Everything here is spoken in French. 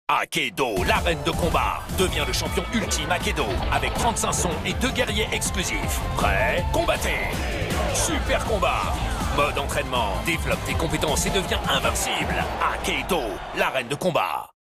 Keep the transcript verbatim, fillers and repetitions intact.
Akedo, l'arène de combat. Deviens le champion ultime Akedo avec trente-cinq sons et deux guerriers exclusifs. Prêt? Combattez! Super combat! Mode entraînement. Développe tes compétences et deviens invincible. Akedo, l'arène de combat.